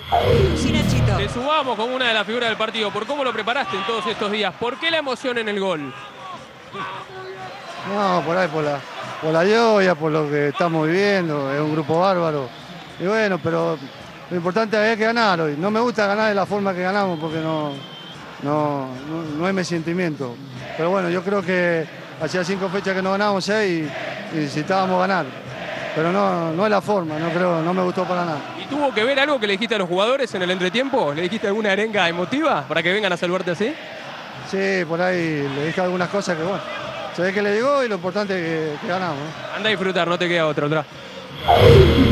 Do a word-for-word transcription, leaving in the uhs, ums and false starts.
Sí, Nachito. Te subamos como una de las figuras del partido. ¿Por cómo lo preparaste en todos estos días? ¿Por qué la emoción en el gol? No, por ahí, por la, por la lluvia, por lo que estamos viviendo, es un grupo bárbaro. Y bueno, pero lo importante es que ganar hoy. No me gusta ganar de la forma que ganamos porque no, no, no, no es mi sentimiento. Pero bueno, yo creo que hacía cinco fechas que no ganábamos seis y, y necesitábamos ganar. Pero no, no es la forma, no creo, no me gustó para nada. ¿Y tuvo que ver algo que le dijiste a los jugadores en el entretiempo? ¿Le dijiste alguna arenga emotiva para que vengan a salvarte así? Sí, por ahí le dije algunas cosas que bueno, se ve que le llegó y lo importante es que, que ganamos, ¿no? Anda a disfrutar, no te queda otra, otra.